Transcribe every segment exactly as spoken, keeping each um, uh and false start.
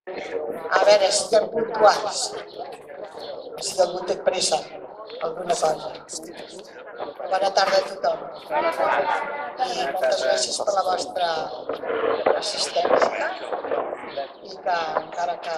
A veure, siguem puntuals. Si algú té pressa, alguna cosa. Bona tarda a tothom. I moltes gràcies per la vostra assistència i que encara que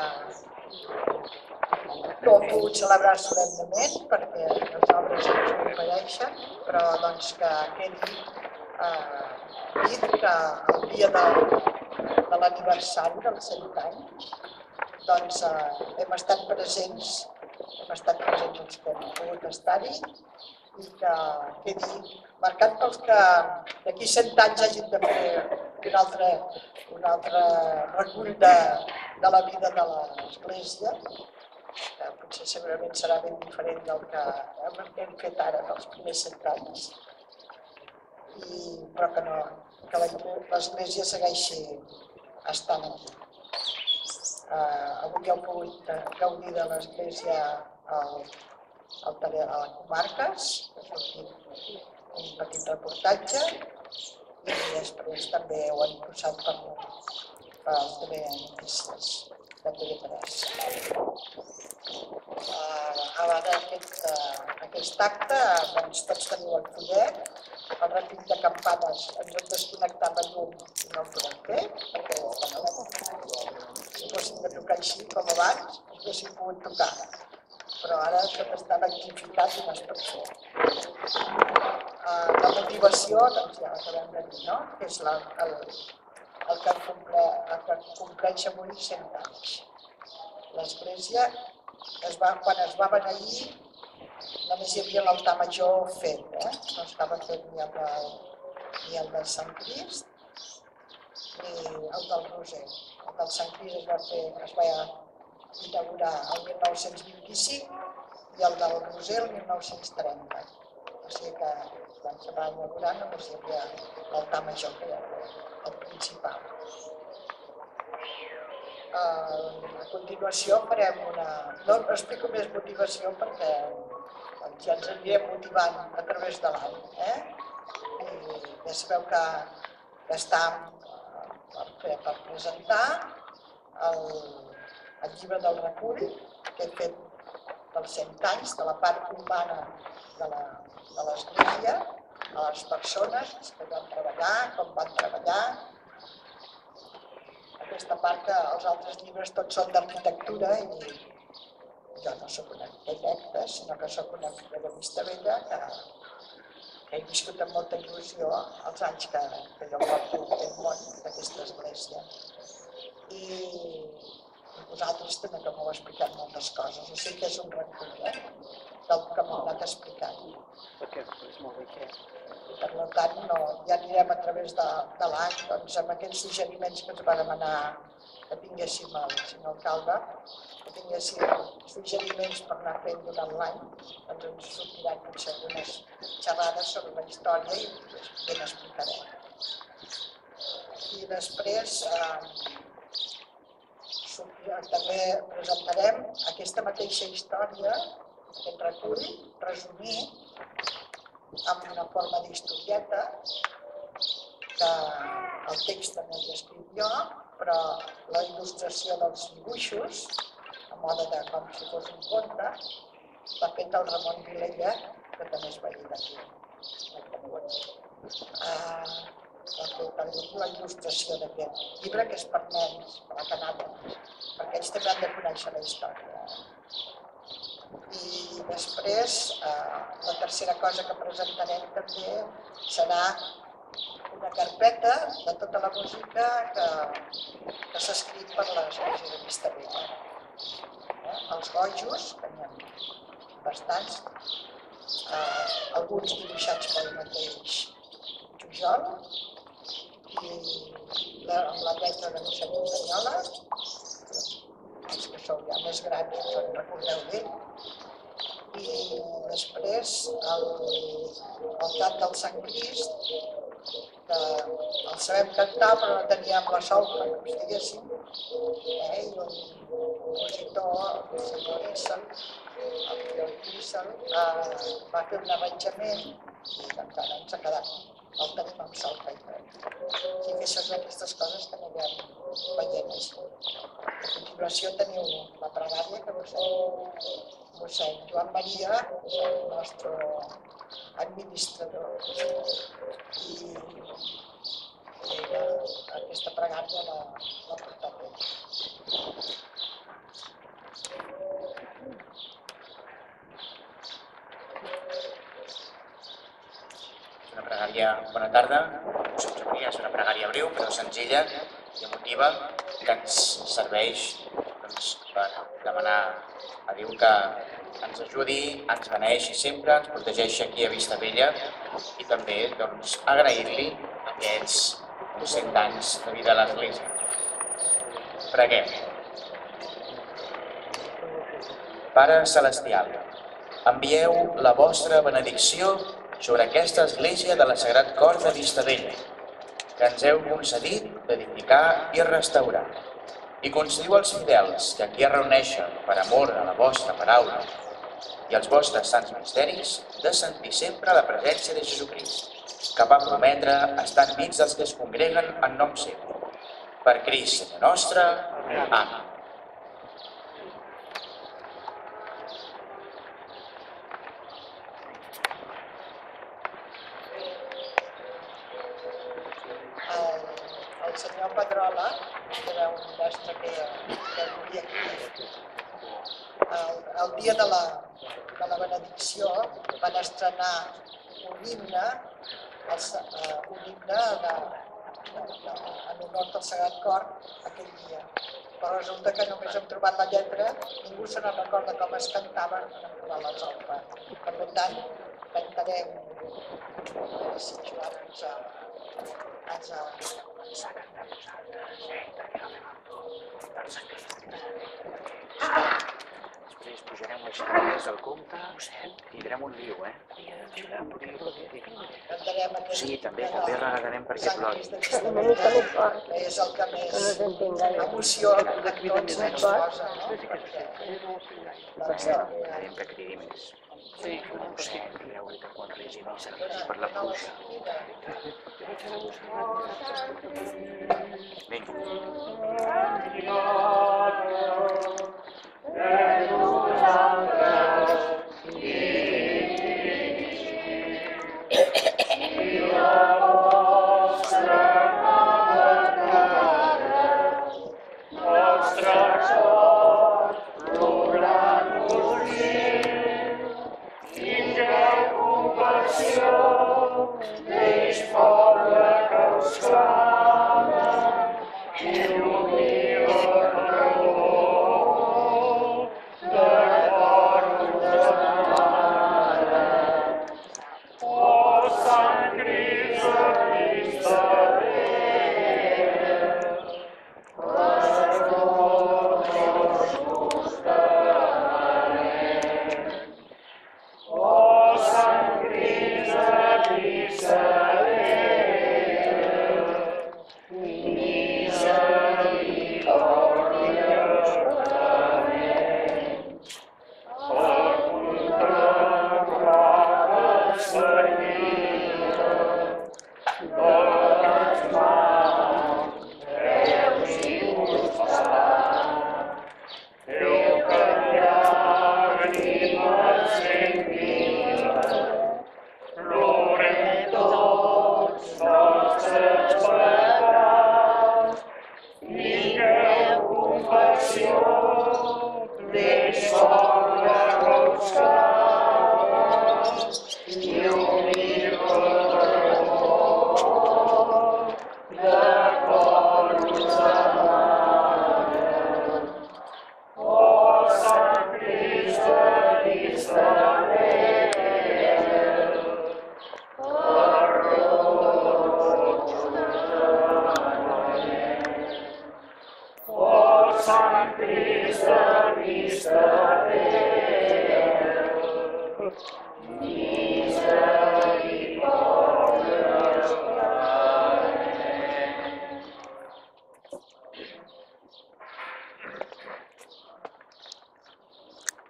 no ho he pogut celebrar solemnement perquè les obres ens ho impedeixen, però doncs que quedi eh, dit que el dia de, de l'aniversari dels cent anys doncs eh, hem estat presents, hem estat presents els que hem pogut estar-hi i que quedi marcat pels que d'aquí cent anys hagin de fer un altre, un altre recull de, de la vida de l'Església, que potser segurament serà ben diferent del que hem fet ara dels primers cent anys, i, però que, no, que l'Església segueixi estant aquí. Uh, avui heu pogut gaudir de l'Església al, al tele, a les comarques, ha sortit un petit reportatge i després també ho han posat per, per T V Notícies de T V tres. Uh, ara aquest, uh, aquest acte, doncs, tots teniu el follet, el repic de campanes ens hem desconnectat la llum i no el podem fer, perquè bueno, si fóssim de tocar així com abans, haguéssim pogut tocar. Però ara tot està electrificat i no es pot fer. Uh, la motivació, doncs ja l'acabem de dir, no? Que és la, el, el, que comple, el que compleix avui cent anys. L'Església, es va, quan es va beneir, només hi havia l'altar major fet, eh? No estava fet ni el, de, ni el del Sant Crist ni el del Roser. El del Sant Crist es va, fer, es va inaugurar el mil nou-cents vint-i-cinc i el del Roser el mil nou-cents trenta. O sigui que quan se va inaugurar només hi havia l'altar major, que era el principal. Uh, a continuació farem una... No explico més motivació perquè doncs, ja ens anirem motivant a través de l'any. Eh? I ja sabeu que, que està per, per presentar el, el llibre del recull que he fet dels cent anys, de la part humana de l'Església, a les persones que van treballar, com van treballar. Aquesta part que els altres llibres tots són d'arquitectura i jo no soc una arquitecta, sinó que soc una periodista vella que, que he viscut amb molta il·lusió els anys que, que jo porto aquest món d'aquesta església. I, i vosaltres també que m'heu explicat moltes coses, o sigui que és un recull eh, del que m'heu anat explicant. I per tant, no, ja anirem a través de, de l'any doncs, amb aquells suggeriments que ens va demanar que tinguéssim el senyor alcalde, que tinguéssim suggeriments per anar fent durant l'any, doncs ens sortiran potser algunes xerrades sobre la història i ben explicarem. I després eh, també presentarem aquesta mateixa història, aquest recull, resumit, amb una forma d'historieta, que el text també l'he escrit jo, però la il·lustració dels dibuixos, a mode de com si fos un conte, l'ha fet el Ramon Vilella, que també és veí d'aquí. Uh, ha fet la il·lustració d'aquest llibre, que és per nens, per la canalla, perquè ells també han de conèixer la història. I després, eh, la tercera cosa que presentarem també serà una carpeta de tota la música que, que s'ha escrit per l'Església de Vistabella. Eh, els gojos, que n'hi ha bastants, eh, alguns dibuixats pel mateix Jujol, i la, amb la lletra de mossèn Muntanyola, els que sou ja més grans us en recordeu d'ell. I després el, el cant del Sant Crist, que el sabem cantar però no teníem la solfa, que us diguéssim, eh? I un compositor, el senyor Issel, el Issel, eh, va fer un arranjament i encara ens ha quedat el tenim amb Salpa i tot. Si fessis aquestes coses que anirem veient així. A continuació teniu la pregària que mossèn Joan Maria, és el nostre administrador, i ella, aquesta pregària l'ha portat ell. Una pregària, bona tarda, us Maria, és una pregària breu però senzilla i emotiva que ens serveix doncs, per demanar a Déu que ens ajudi, ens beneeixi sempre, ens protegeixi aquí a Vistabella i també doncs, agrair-li aquests cent anys de vida a l'Església. Preguem. Pare Celestial, envieu la vostra benedicció sobre aquesta església de la Sagrat Cor de Vistabella, que ens heu concedit d'edificar i restaurar. I concediu als fidels que aquí es reuneixen per amor a la vostra paraula i als vostres sants misteris de sentir sempre la presència de Jesucrist, que va prometre estar enmig dels que es congreguen en nom seu. Per Crist, Senyor nostre. Amén. El senyor Pedrola, que era un mestre que vivia aquí, el dia de la benedicció van estrenar un himne, un himne en honor del Sagrat Cor aquell dia. Però resulta que només hem trobat la lletra, ningú se no recorda com es cantava en la Salpa. Per tant, cantarem, si Joan ens ha ens ha Saca't de vosaltres, eh? Després pujarem les escales al compte, tindrem un liu, eh? Sí, també, també regalarem perquè plori. És el que més emoció a tots ens posa, no? Farem que cridi més. Mossèn, creu-li que quan regi missa regi per la pluja. Vinga.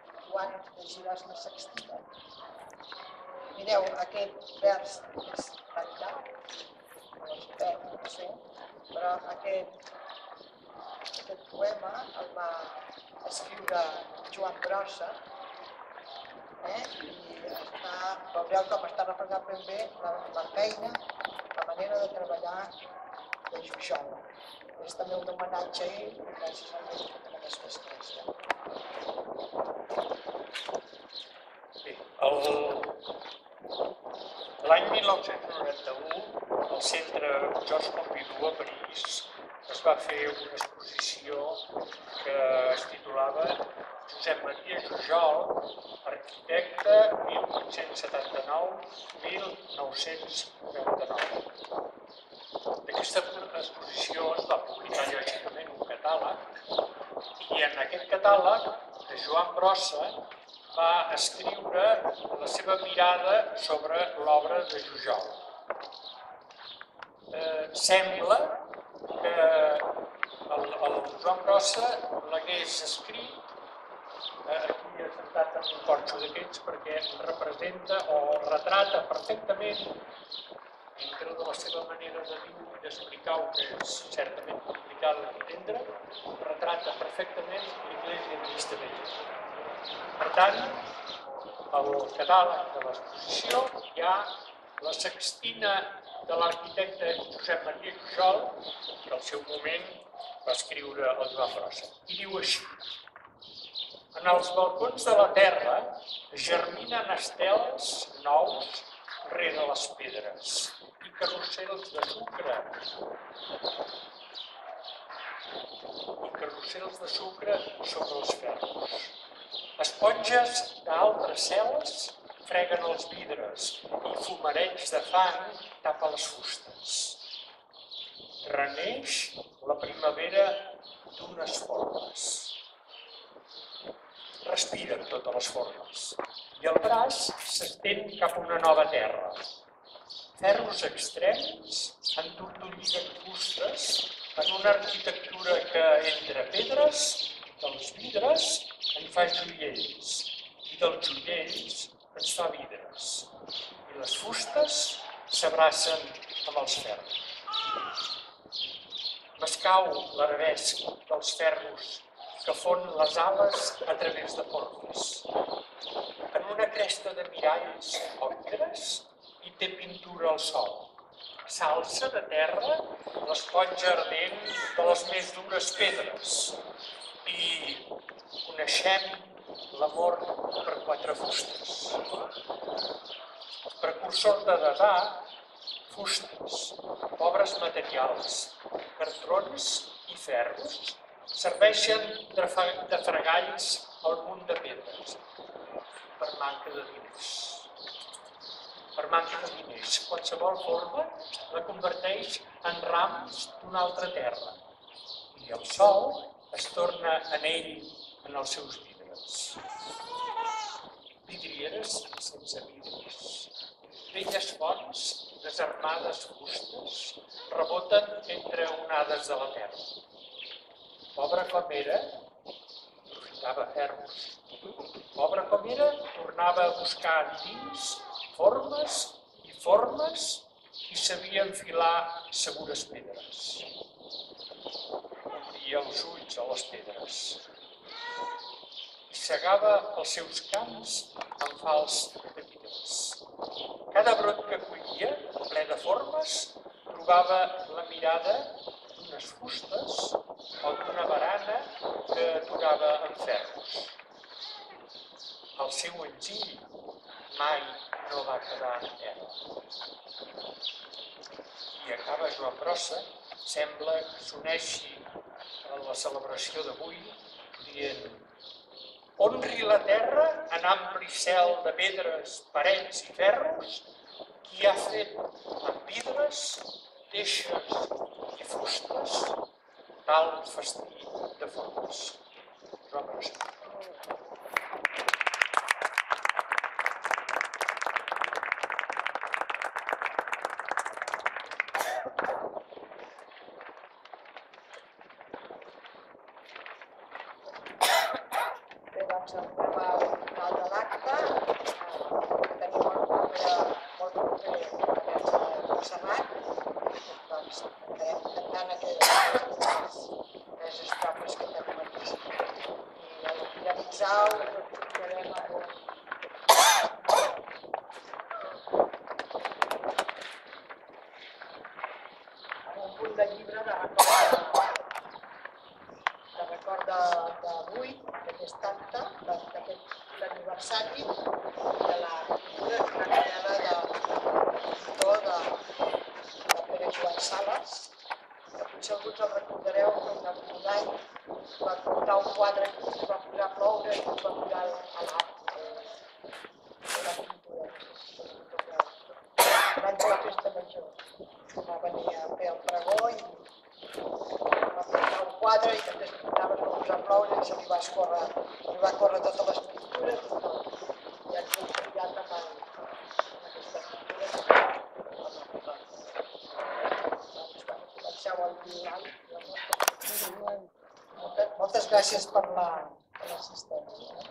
Llegiràs la sextina. Mireu, aquest vers és tan llarg, no es perd, no sé, però aquest, aquest poema el va escriure Joan Brossa, eh? I està, veureu com està representat ben bé la, la feina, la manera de treballar de Jujol. És també un homenatge a ell, gràcies a ell que només fes créixer. Bé, l'any mil nou-cents noranta-u, al Centre Georges Pompidou a París, es va fer una exposició que es titulava Josep Maria Jujol, arquitecte mil vuit-cents setanta-nou a mil nou-cents noranta-nou. D'aquesta exposició es va publicar lògicament un catàleg i en aquest catàleg Joan Brossa va escriure la seva mirada sobre l'obra de Jujol. Eh, sembla que el, el Joan Brossa l'hagués escrit aquí assentat en un porxo d'aquests perquè representa o retrata perfectament, dintre de la seva manera de dir i d'explicar-ho, que és certament complicat d'entendre, retrata perfectament l'Església de Vistabella. Per tant, al catàleg de l'exposició hi ha la sextina de l'arquitecte Josep Maria Jujol, que al seu moment va escriure el Joan Brossa. I diu així: en els balcons de la terra germinen estels nous rere les pedres i carrusels de sucre i carrusels de sucre sobre els ferros. Esponges d'altres cels freguen els vidres i fumareig de fang tapa les fustes. Reneix la primavera d'unes formes. Respira totes les formes i el braç s'estén cap a una nova terra. Ferros extrems entortolliguen fustes en una arquitectura que entre pedres dels vidres en fa joiells i dels joiells ens fa vidres i les fustes s'abracen amb els ferros. M'escau l'arabesc dels ferros que fon les ales a través de formes. En una cresta de miralls o vidres hi té pintura al sol. S'alça de terra l'esponja ardent de les més dures pedres i coneixem l'amor per quatre fustes. Els precursors de Dada, fustes, pobres materials, cartrons i ferros, serveixen de fregalls al munt de pedres per manca de diners. Per manca de diners, qualsevol forma la converteix en rams d'una altra terra i el sol es torna en ell en els seus vidres. Vidrieres sense vidres. Velles fonts, desarmades fustes, reboten entre onades de la terra. Pobre com era, aprofitava ferros. Pobre com era, tornava a buscar dins formes i formes i sabia enfilar segures pedres. Omplia els ulls a les pedres i segava els seus camps amb fals de vidres. Cada brot que collia, ple de formes, trobava la mirada d'unes fustes o d'una barana que aturava en ferros. El seu enzill mai no va quedar en terra. I acaba Joan Brossa, sembla que s'uneixi a la celebració d'avui dient: honri la terra en ampli cel de pedres, parets i ferros, qui ha fet amb vidres, deixes i fustes tal festí de formes. Joan Brossa. Bé, doncs entrem al final de l'acte. Tenim molt proper, molt proper aquest versàtil de la pintura creada del pintor de Pere Joan Sales, que potser alguns el recordareu que un any va portar un quadre aquí, es va posar a ploure i es va posar a l'art de la pintura. L'any de la festa major. Va venir a fer el pregó i va portar un quadre i després pintava, es va posar a ploure i se li va escórrer, li va córrer totes les pintures i tot. I ens hem canviat amb aquesta pintura. Doncs quan comenceu el violal, moltes gràcies per l'assistència.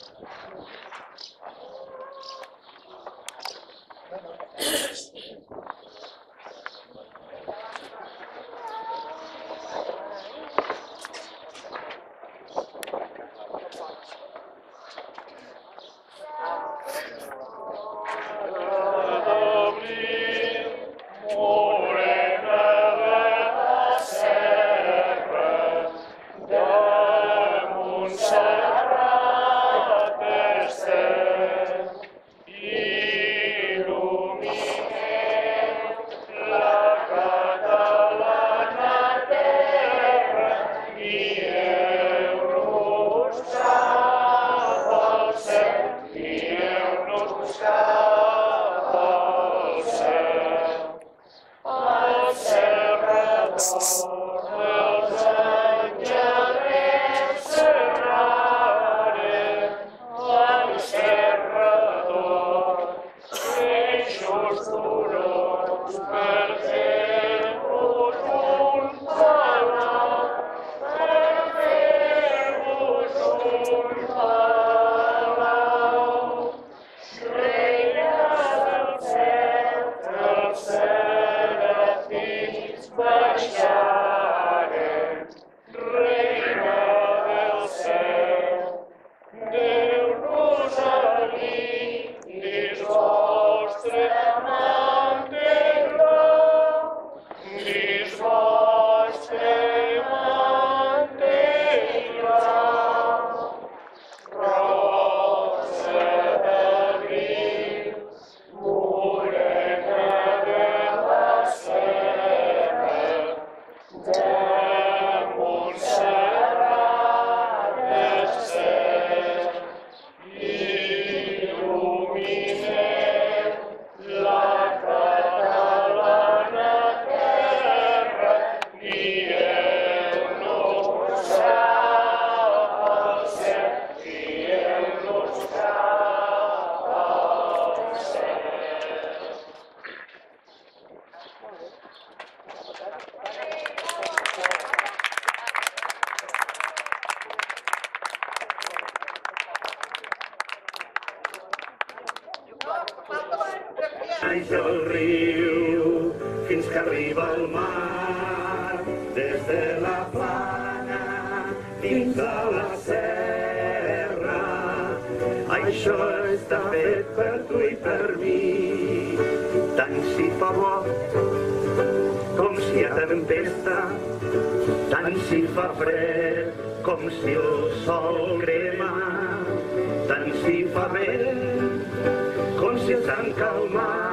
Naix el riu fins que arriba al mar, des de la plana fins a la serra. Això està fet per tu i per mi, tant si fa bo com si hi ha tempesta, tant si fa fred com si el sol crema, tant si fa vent com si s'han calmat.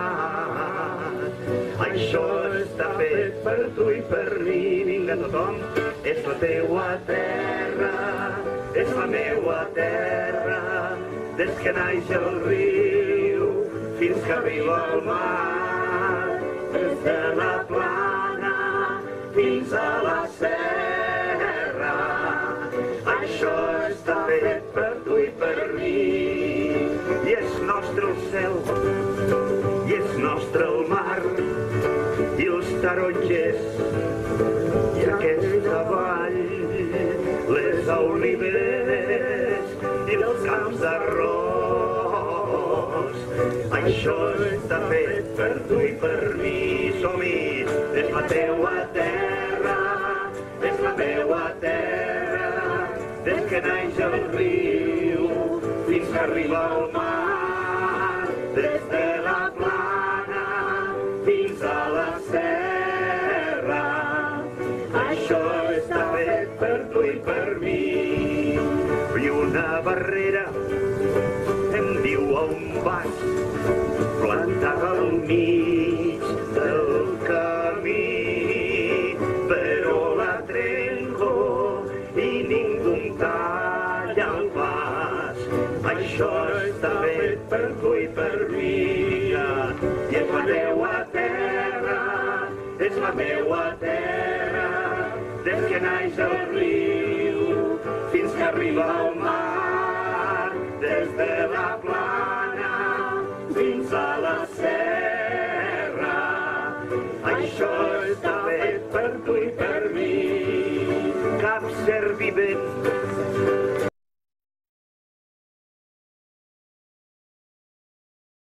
Això està fet per tu i per mi. Vinga tothom, és la teua terra, és la meua terra, des que naix el riu fins que arriba al mar, des de la plana fins a la serra. Això està fet per tu i per mi. I és nostre el cel, i és nostre el mar, i els taronges, i aquesta vall, les oliveres i els camps d'arròs. Això està fet per tu i per mi. Som-hi! És la teua terra, és la meua terra, des que naix el riu fins que arriba al mar, des de la plana fins a la serra. Això està fet per tu i per mi. I una barrera on vaig, plantada al mig del camí, però la trenco i ningú em talla el pas. Això està fet per tu i per mi, i és la meua terra, és la meua terra, des que naix el riu fins que arriba al mar, des de la plana fins a la serra. Això